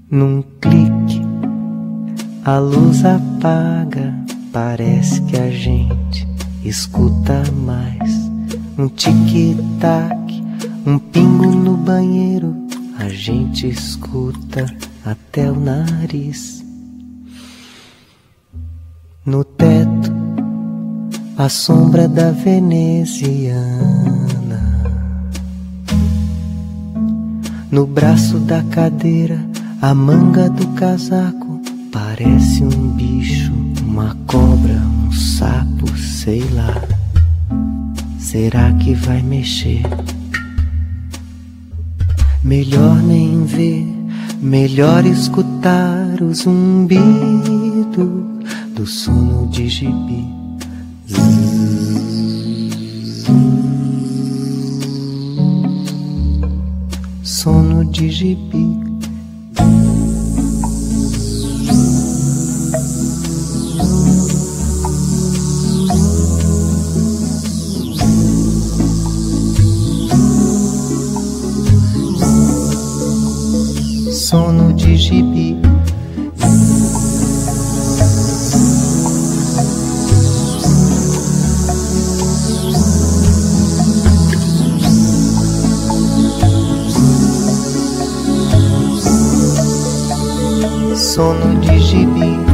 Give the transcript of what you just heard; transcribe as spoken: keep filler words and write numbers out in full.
Num clique, a luz apaga, parece que a gente escuta mais. Um tic-tac, um pingo no banheiro, a gente escuta até o nariz. No teto, a sombra da veneziana. No braço da cadeira, a manga do casaco parece um bicho, uma cobra, um sapo, sei lá. Será que vai mexer? Melhor nem ver, melhor escutar o zumbido do sono de gibi. Sono de gibi. Sono de gibi. Sono de gibi.